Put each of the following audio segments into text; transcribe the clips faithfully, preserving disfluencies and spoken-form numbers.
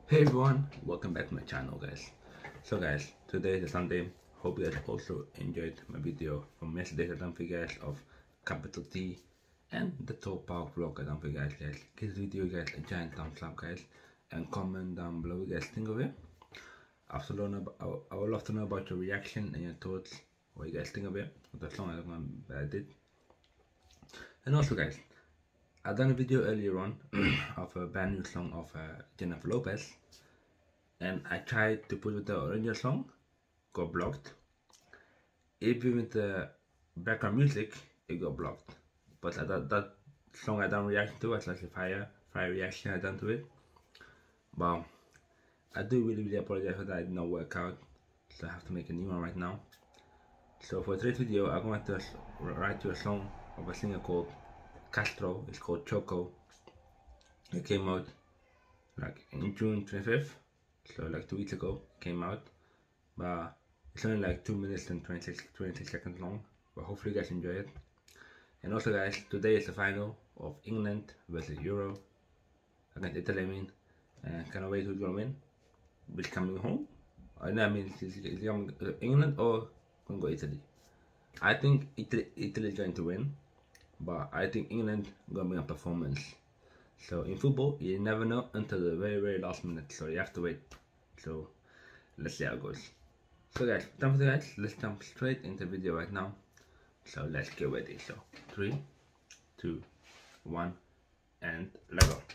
Hey everyone, welcome back to my channel guys. So guys, today is Sunday. Hope you guys also enjoyed my video from yesterday. I done for you guys of Capital T and the Top Power vlog I done for you guys guys. Give this video guys a giant thumbs up guys and comment down below what you guys think of it. After learning about, I would love to know about your reaction and your thoughts, what you guys think of it, of the song I did. And also guys, I done a video earlier on of a brand new song of uh, Jennifer Lopez, and I tried to put with the original song, got blocked. Even with the background music, it got blocked. But uh, that, that song I done reaction to, it's like a fire, fire reaction I done to it. But I do really really apologize for that, it did not work out, so I have to make a new one right now. So for today's video, I'm going to write you a song of a singer called Castro. It's called Choco. It came out like in June twenty-fifth, so like two weeks ago it came out, but it's only like two minutes and twenty-six, twenty-six seconds long, but hopefully you guys enjoy it. And also guys, today is the final of England versus Euro against Italy. I mean, uh, cannot wait who's gonna win, which coming home. I know, I mean, is it coming England or gonna go Italy? I think Italy, Italy is going to win, but I think England gonna bring a performance. So in football, you never know until the very very last minute, so you have to wait. So let's see how it goes. So guys, time for the guys, let's jump straight into the video right now. So let's get ready. So three, two, one, and let's go.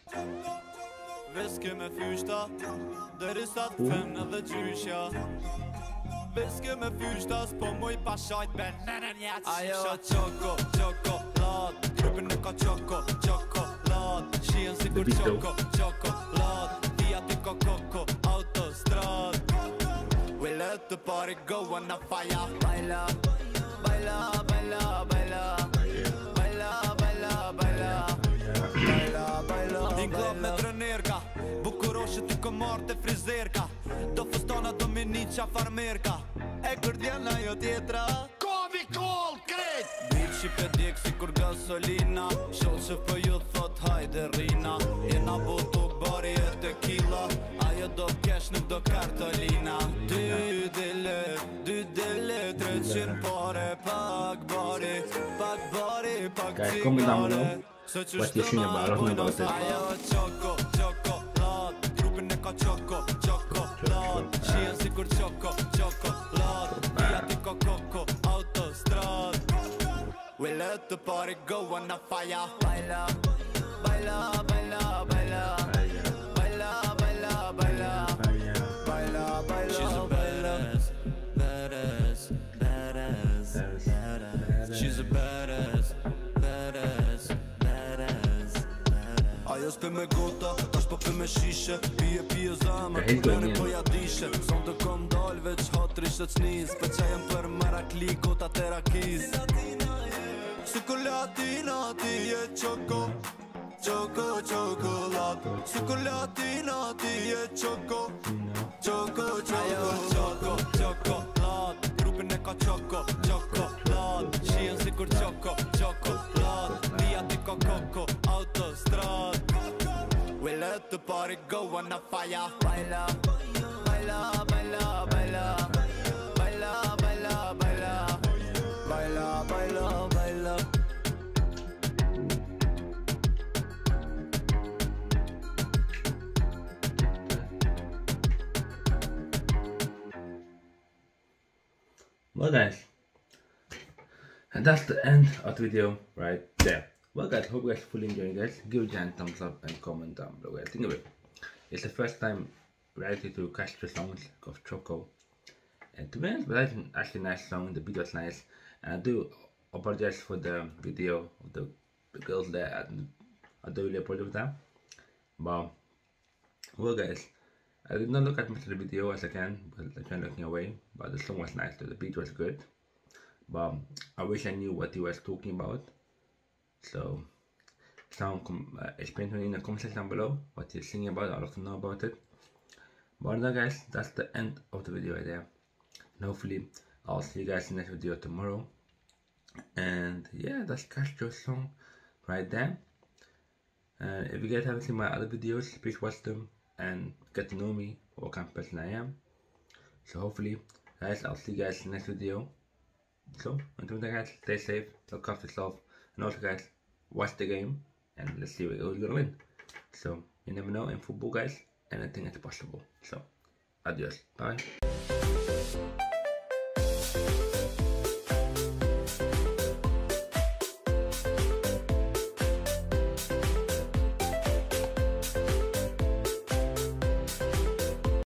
Væske med fyrsta, der er satt fem eller tjusja. Væske med fyrstas på moj pasha ett bananen jats. Ajo, choco, chocolad. Gruppen nuka choco, chocolad. Skien sigur choco, chocolad. Via tycka coco, autostrad. We let the party go on a fire. Baila, baila, baila, baila. Baila, baila, baila. Baila, baila. Din club med trenerka. Bukuroshe ty komar te frizerka. Do fustana Dominica farmerka. E kur djena jo tjetra Kovi kol kret Bici pe djek si kur gasolina Sholl që për ju thot hajde rina Jena botok bari e tequila Ajo do kesh nuk do kartolina Dy dele, dy dele Treqin pare pak bari Pak bari, pak cigare Se që shtëna bojno Ajo qoko, qoko, lat Trupin e ka qoko, qoko, lat Shien si kur qoko, qoko, lat Via tycka coco, autostrad We let the party go on a fire Baila, baila, baila, baila Baila, baila, baila Baila, baila, she's a badass Badass, badass, badass She's a badass, badass, badass Ajo s'pe me gota, tash po pe me shishe Pije pije zama, kërene po ja dishe Son të kom dal veç hatri shtë cniz Për qa jem për marakli, kota të rakiz Suko latina ti je qoko Qoko, qokolat Suko latina ti je qoko Qoko, qoko, qokolat Grupin e ka qoko, qokolat Shien si kur qoko, qokolat Via tycka coco, autostrad We let the party go on a fire Baila, baila, baila, baila Baila, baila, baila Baila, baila, baila Well guys, and that's the end of the video right there. Well guys, hope you guys fully enjoying guys. Give a giant thumbs up and comment down below guys. Think of it. It's the first time reacting to Castro songs of Choco. And to be honest, but that's actually a nice song, the beat was nice. And I do apologize for the video of the, the girls there. I, I do really apologize for that. But well guys, I did not look at much of the video as I can, but I tried looking away. But the song was nice, the beat was good. But I wish I knew what he was talking about. So, someone uh, explain to me in the comment section down below what he's singing about. I'd love to know about it. But now guys, that's the end of the video right there. And hopefully, I'll see you guys in the next video tomorrow. And yeah, that's Castro's song right there. And if you guys haven't seen my other videos, please watch them. and get to know me, what kind of person I am. So hopefully, guys, I'll see you guys in the next video. So until then, guys, stay safe, look after yourself, and also, guys, watch the game, and let's see who's gonna win. So you never know in football, guys, anything is possible. So adios, bye.